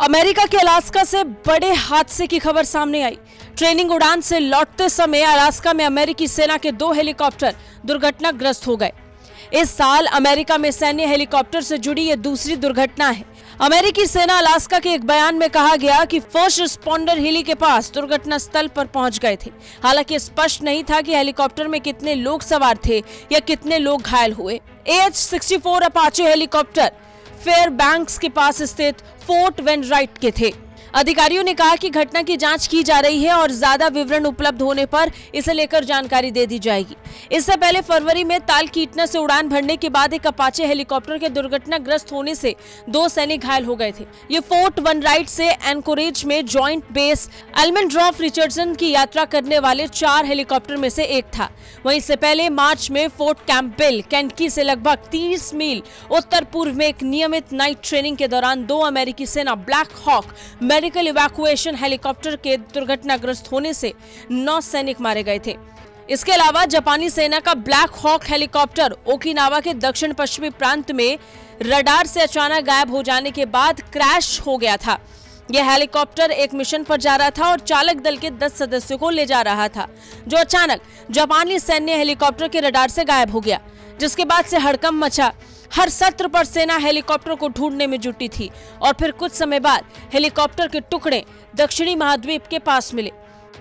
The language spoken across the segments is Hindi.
अमेरिका के अलास्का से बड़े हादसे की खबर सामने आई। ट्रेनिंग उड़ान से लौटते समय अलास्का में अमेरिकी सेना के 2 हेलीकॉप्टर दुर्घटनाग्रस्त हो गए। इस साल अमेरिका में सैन्य हेलीकॉप्टर से जुड़ी यह दूसरी दुर्घटना है। अमेरिकी सेना अलास्का के एक बयान में कहा गया कि फर्स्ट रिस्पॉन्डर हिली के पास दुर्घटना स्थल पर पहुंच गए थे। हालांकि स्पष्ट नहीं था कि हेलीकॉप्टर में कितने लोग सवार थे या कितने लोग घायल हुए। AH-64 अपाचे हेलीकॉप्टर फेयरबैंक्स के पास स्थित फोर्ट वेनराइट के थे। अधिकारियों ने कहा कि घटना की जांच की जा रही है और ज्यादा विवरण उपलब्ध होने पर इसे लेकर जानकारी दे दी जाएगी। इससे पहले फरवरी में तालकीटना से उड़ान भरने के बाद एक अपाचे हेलीकॉप्टर के दुर्घटनाग्रस्त होने से 2 सैनिक घायल हो गए थे। ये फोर्ट वेनराइट से एनकोरेज में जॉइंट बेस एल्मेंड्रॉफ रिचर्डसन की यात्रा करने वाले 4 हेलीकॉप्टर में से एक था। वहीं इससे पहले मार्च में फोर्ट कैंपबेल केंटकी से लगभग 30 मील उत्तर पूर्व में एक नियमित नाइट ट्रेनिंग के दौरान 2 अमेरिकी सेना Black Hawk medical evacuation helicopter के दुर्घटनाग्रस्त होने से 9 सैनिक मारे गए थे। इसके अलावा जापानी सेना का ब्लैक हॉक हेलीकॉप्टर ओकिनावा के दक्षिण पश्चिमी प्रांत में रडार से अचानक गायब हो जाने के बाद क्रैश हो गया था। यह हेलीकॉप्टर एक मिशन पर जा रहा था और चालक दल के 10 सदस्यों को ले जा रहा था, जो अचानक जापानी सैन्य हेलीकॉप्टर के रडार से गायब हो गया, जिसके बाद से हड़कंप मचा। हर सत्र पर सेना हेलीकॉप्टर को ढूंढने में जुटी थी और फिर कुछ समय बाद हेलीकॉप्टर के टुकड़े दक्षिणी महाद्वीप के पास मिले।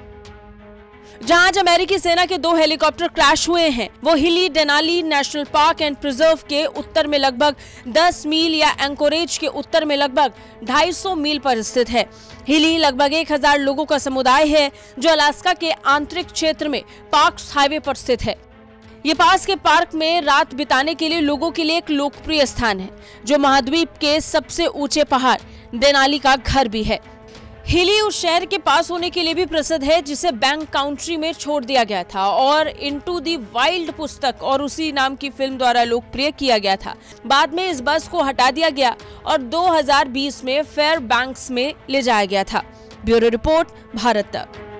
जहां आज अमेरिकी सेना के 2 हेलीकॉप्टर क्रैश हुए हैं, वो Healy Denali National Park and Preserve के उत्तर में लगभग 10 मील या एंकोरेज के उत्तर में लगभग 250 मील पर स्थित है। हिली लगभग 1000 लोगों का समुदाय है, जो अलास्का के आंतरिक क्षेत्र में पार्क्स हाईवे पर स्थित है। ये पास के पार्क में रात बिताने के लिए लोगों के लिए एक लोकप्रिय स्थान है, जो महाद्वीप के सबसे ऊंचे पहाड़ डेनाली का घर भी है। हिली उस शहर के पास होने के लिए भी प्रसिद्ध है जिसे बैंक काउंट्री में छोड़ दिया गया था और इनटू द वाइल्ड पुस्तक और उसी नाम की फिल्म द्वारा लोकप्रिय किया गया था। बाद में इस बस को हटा दिया गया और 2020 में फेयरबैंक्स में ले जाया गया था। ब्यूरो रिपोर्ट, भारत तक।